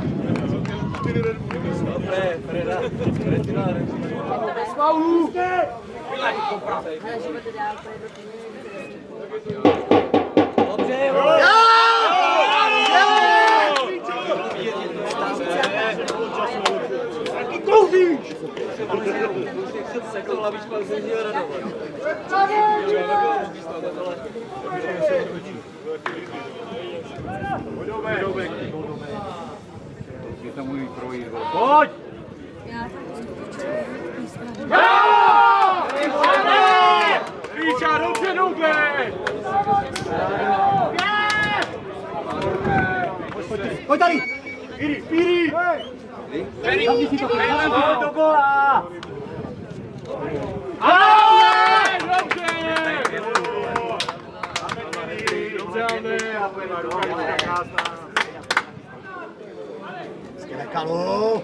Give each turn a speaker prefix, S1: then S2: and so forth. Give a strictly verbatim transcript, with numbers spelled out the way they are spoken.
S1: Dobré, Freda. Freda.
S2: Bez faulů!
S1: Dobře, jo!
S2: Jaký kouříš?
S1: Sekl hlavičku, ale jsem měl radovat.
S2: Je to můj projít. Pojď! Píča, dobře, dobře! Pojď tady! Píri, Píri! Píri! Pojď do bola! Ale! Dobře! Dobře, ale! Skvělé, Kalu!